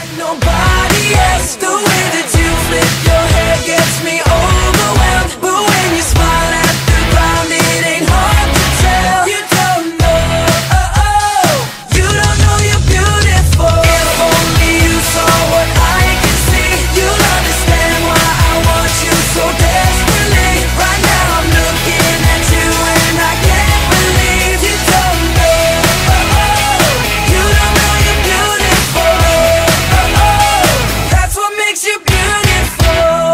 like nobody else. The way that you flip your hair gets me overwhelmed. But when you smile at the ground, it ain't hard to tell. You don't know, you don't know you're beautiful. If only you saw what I can see, you'll understand why I want you so desperately. Right now I'm looking at you and I can't believe you don't know, you don't know you're beautiful. That's what makes you beautiful.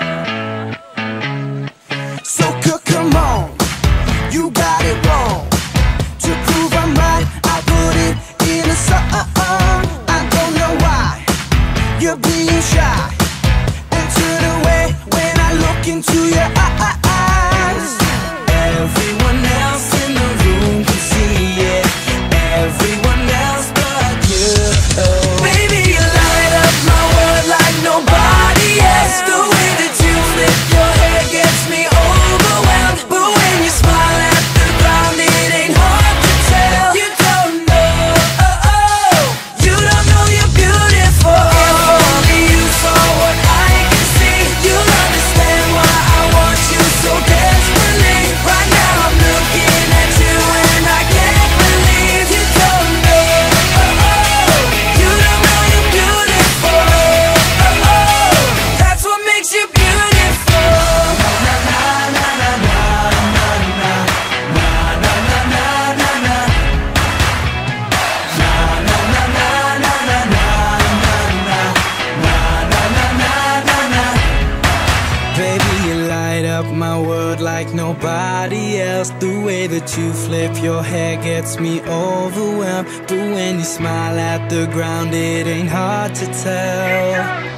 So come on, you got it wrong. To prove I'm right, I put it in a song. I don't know why you're being shy and turn away when I look into your eyes. Everyone else in the room can see it, everyone else but you. Baby, you light up my world like nobody else. The way that you flip your hair gets me overwhelmed. But when you smile at the ground, it ain't hard to tell. You don't know, you don't know you're beautiful. If only you saw what I can see, you'll understand why I want you so desperately. Right now I'm looking at you and I can't believe you don't know, you don't know you're beautiful. That's what makes you beautiful. Baby, you light up my world like nobody else. The way that you flip your hair gets me overwhelmed. But when you smile at the ground, it ain't hard to tell.